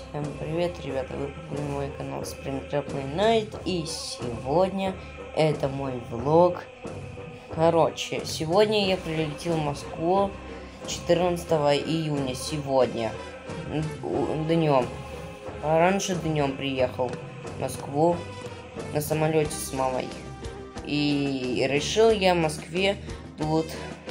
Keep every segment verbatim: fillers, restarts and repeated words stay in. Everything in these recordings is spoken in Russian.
Всем привет, ребята, вы попали на мой канал Springtrap Play Night, и сегодня это мой влог. Короче, сегодня я прилетел в Москву четырнадцатого июня, сегодня, днем. А раньше днем приехал в Москву на самолете с мамой. И решил я в Москве тут,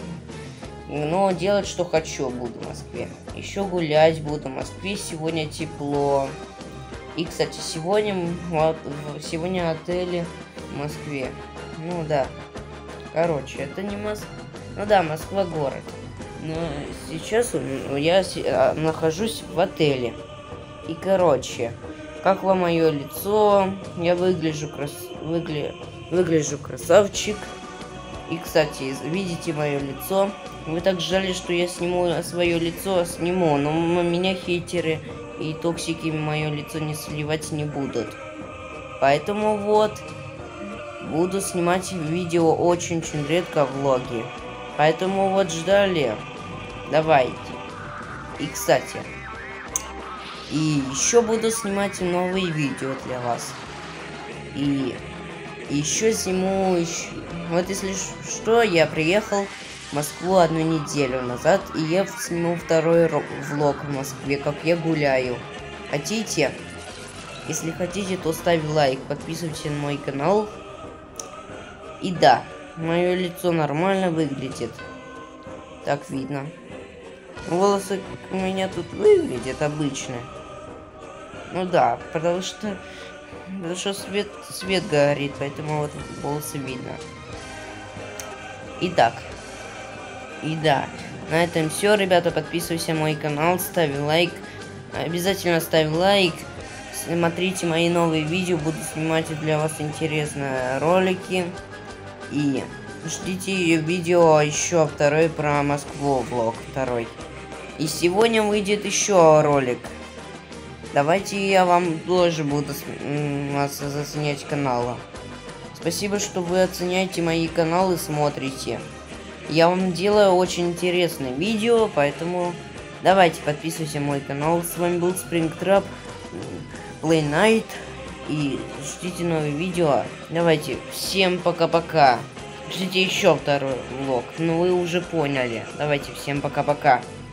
но делать что хочу буду в Москве. Еще гулять буду в Москве. Сегодня тепло. И, кстати, сегодня сегодня отели в Москве. Ну да. Короче, это не Москва. Ну да, Москва город. Но сейчас я нахожусь в отеле. И, короче, как вам мое лицо? Я выгляжу крас... Выгля... выгляжу красавчик. И, кстати, видите мое лицо? Вы так ждали, что я сниму свое лицо, сниму, но меня хейтеры и токсики мое лицо не сливать не будут. Поэтому вот, буду снимать видео очень-очень редко, влоги. Поэтому вот ждали. Давайте. И, кстати, и еще буду снимать новые видео для вас. И еще сниму, еще... вот если что, я приехал в Москву одну неделю назад, и я сниму второй влог в Москве, как я гуляю. Хотите? Если хотите, то ставь лайк, подписывайтесь на мой канал. И да, мое лицо нормально выглядит. Так видно. Волосы у меня тут выглядят обычно. Ну да, потому что... Потому что свет, свет горит, поэтому вот волосы видно. Итак. И да, на этом все, ребята. Подписывайся на мой канал, ставь лайк. Обязательно ставь лайк. Смотрите мои новые видео. Буду снимать для вас интересные ролики. И ждите видео еще второй про Москву, влог второй. И сегодня выйдет еще ролик. Давайте я вам тоже буду оценять каналы. Спасибо, что вы оценяете мои каналы, смотрите. Я вам делаю очень интересные видео, поэтому давайте подписывайтесь на мой канал. С вами был Springtrap Play Night. И ждите новые видео. Давайте, всем пока-пока. Ждите еще второй влог. Ну вы уже поняли. Давайте, всем пока-пока.